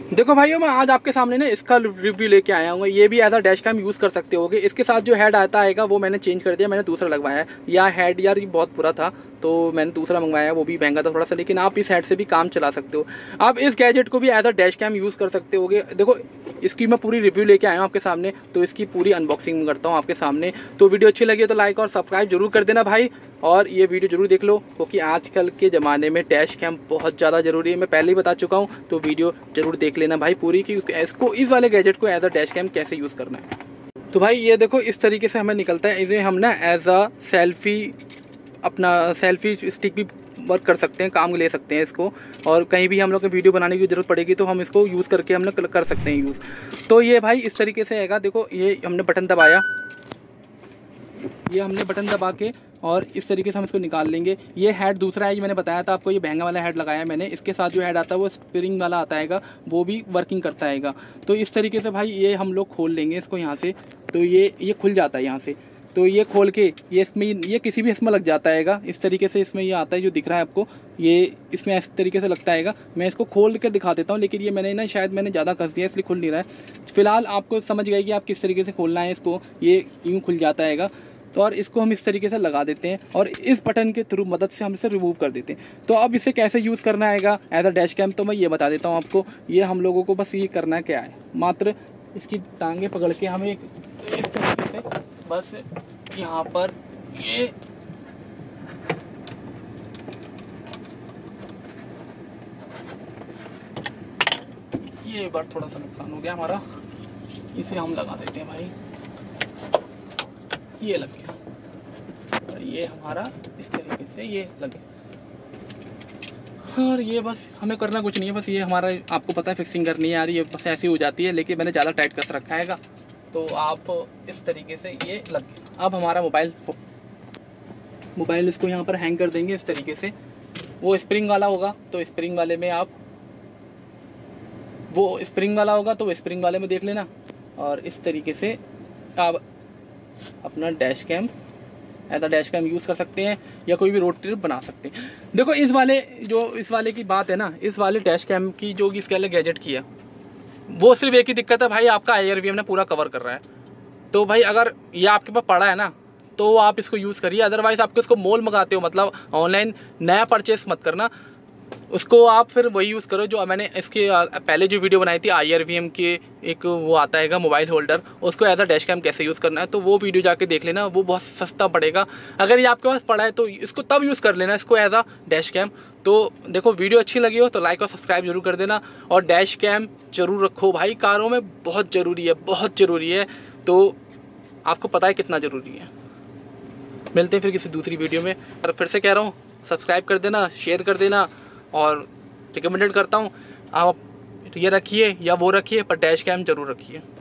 देखो भाइयों, मैं आज आपके सामने ना इसका रिव्यू लेके आया हूँ। ये भी as a dash cam use कर सकते होगे। इसके साथ जो हेड आता है वो मैंने चेंज कर दिया, मैंने दूसरा लगवाया है। या हेड यार ये बहुत बुरा था तो मैंने दूसरा मंगवाया, वो भी महंगा था थोड़ा सा, लेकिन आप इस हेड से भी काम चला सकते हो। आप इस गैजेट को भी as a dash cam use कर सकते होगे। देखो इसकी मैं पूरी रिव्यू लेके आया हूँ आपके सामने, तो इसकी पूरी अनबॉक्सिंग करता हूँ आपके सामने। तो वीडियो अच्छी लगी तो लाइक और सब्सक्राइब जरूर कर देना भाई, और ये वीडियो जरूर देख लो, क्योंकि आजकल के ज़माने में डैश कैम बहुत ज़्यादा ज़रूरी है। मैं पहले ही बता चुका हूँ, तो वीडियो जरूर देख लेना भाई पूरी, कि इसको इस वाले गैजेट को एज अ डैश कैम कैसे यूज़ करना है। तो भाई ये देखो इस तरीके से हमें निकलता है। इसे हम ना एज अ सेल्फी, अपना सेल्फी स्टिक भी वर्क कर सकते हैं, काम ले सकते हैं इसको। और कहीं भी हम लोग को वीडियो बनाने की जरूरत पड़ेगी तो हम इसको यूज़ करके हम लोग कर सकते हैं यूज़। तो ये भाई इस तरीके से आएगा। देखो ये हमने बटन दबाया, ये हमने बटन दबा के और इस तरीके से हम इसको निकाल लेंगे। ये हेड दूसरा है, जो मैंने बताया था आपको, ये महंगा वाला हेड लगाया है मैंने। इसके साथ जो हेड आता है वो स्प्रिंग वाला आता है, वो भी वर्किंग करता है। तो इस तरीके से भाई ये हम लोग खोल लेंगे इसको यहाँ से। तो ये खुल जाता है यहाँ से। तो ये खोल के ये इसमें, ये किसी भी इसमें लग जाता है। इस तरीके से इसमें ये आता है जो दिख रहा है आपको, ये इसमें इस तरीके से लगता है। मैं इसको खोल के दिखा देता हूँ, लेकिन ये मैंने ना शायद मैंने ज़्यादा कस दिया इसलिए खुल नहीं रहा है। फिलहाल आपको समझ गए कि आप किस तरीके से खोलना है इसको। ये यूँ खुल जाता है। तो और इसको हम इस तरीके से लगा देते हैं और इस बटन के थ्रू मदद से हम इसे रिमूव कर देते हैं। तो अब इसे कैसे यूज़ करना है एज अ डैश कैम, तो मैं ये बता देता हूँ आपको। ये हम लोगों को बस ये करना क्या है, मात्र इसकी टांगे पकड़ के हमें इस तरीके से बस यहाँ पर ये बार थोड़ा सा नुकसान हो गया हमारा, इसे हम लगा देते हैं भाई। ये लग गया और ये हमारा इस तरीके से ये लगे। और ये बस हमें करना कुछ नहीं है, बस ये हमारा आपको पता है फिक्सिंग करनी है यार। ये बस ऐसी हो जाती है, लेकिन मैंने ज़्यादा टाइट कस रखा है। तो आप इस तरीके से ये लग गया। अब हमारा मोबाइल इसको यहाँ पर हैंग कर देंगे इस तरीके से। वो स्प्रिंग वाला होगा तो स्प्रिंग वाले में आप, वो स्प्रिंग वाला होगा तो स्प्रिंग वाले में देख लेना। और इस तरीके से आप अपना dash cam as a dash cam use कर सकते हैं, या कोई भी रोड ट्रिप बना सकते हैं। देखो इस वाले की बात है ना, इस वाले डैश कैम की जो इस वाले गैजेट की है, वो सिर्फ एक ही दिक्कत है भाई, आपका IRVM ने पूरा कवर कर रहा है। तो भाई अगर ये आपके पास पड़ा है ना, तो आप इसको यूज़ करिए। अदरवाइज़ आपको इसको मोल मंगाते हो, मतलब ऑनलाइन नया परचेस मत करना उसको। आप फिर वही यूज़ करो जो मैंने इसके पहले जो वीडियो बनाई थी IRVM के, एक वो आता है मोबाइल होल्डर, उसको एज अ डैश कैम कैसे यूज़ करना है, तो वो वीडियो जाके देख लेना, वो बहुत सस्ता पड़ेगा। अगर ये आपके पास पड़ा है तो इसको तब यूज़ कर लेना इसको एज अ डैश कैम। तो देखो वीडियो अच्छी लगी हो तो लाइक और सब्सक्राइब जरूर कर देना, और डैश कैम जरूर रखो भाई, कारों में बहुत ज़रूरी है, बहुत ज़रूरी है। तो आपको पता है कितना ज़रूरी है। मिलते हैं फिर किसी दूसरी वीडियो में। और फिर से कह रहा हूँ, सब्सक्राइब कर देना, शेयर कर देना, और रिकमेंडेड करता हूँ आप ये रखिए या वो रखिए, पर डैश कैम जरूर रखिए।